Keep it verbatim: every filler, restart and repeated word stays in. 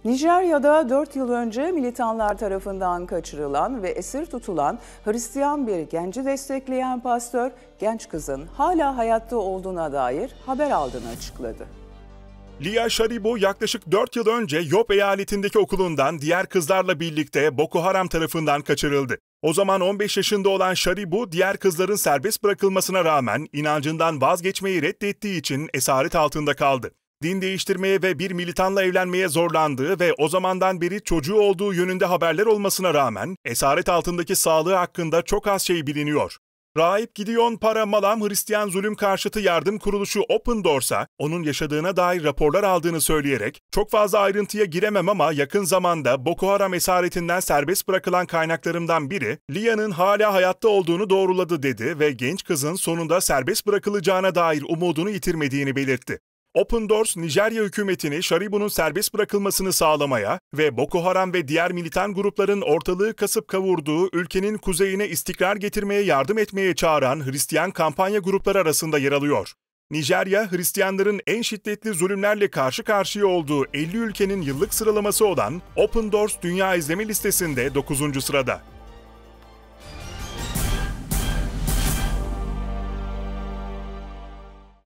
Nijerya'da dört yıl önce militanlar tarafından kaçırılan ve esir tutulan Hristiyan bir genci destekleyen pastör, genç kızın hala hayatta olduğuna dair haber aldığını açıkladı. Lia Sharibu yaklaşık dört yıl önce Yobe eyaletindeki okulundan diğer kızlarla birlikte Boko Haram tarafından kaçırıldı. O zaman on beş yaşında olan Sharibu, diğer kızların serbest bırakılmasına rağmen inancından vazgeçmeyi reddettiği için esaret altında kaldı. Din değiştirmeye ve bir militanla evlenmeye zorlandığı ve o zamandan beri çocuğu olduğu yönünde haberler olmasına rağmen esaret altındaki sağlığı hakkında çok az şey biliniyor. Rahip Gideon Paramalam Hristiyan Zulüm Karşıtı Yardım Kuruluşu Open Doors'a onun yaşadığına dair raporlar aldığını söyleyerek çok fazla ayrıntıya giremem ama yakın zamanda Boko Haram esaretinden serbest bırakılan kaynaklarımdan biri Lia'nın hala hayatta olduğunu doğruladı dedi ve genç kızın sonunda serbest bırakılacağına dair umudunu yitirmediğini belirtti. Open Doors, Nijerya hükümetini Sharibu'nun serbest bırakılmasını sağlamaya ve Boko Haram ve diğer militan grupların ortalığı kasıp kavurduğu ülkenin kuzeyine istikrar getirmeye yardım etmeye çağıran Hristiyan kampanya grupları arasında yer alıyor. Nijerya, Hristiyanların en şiddetli zulümlerle karşı karşıya olduğu elli ülkenin yıllık sıralaması olan Open Doors Dünya İzleme listesinde dokuzuncu sırada.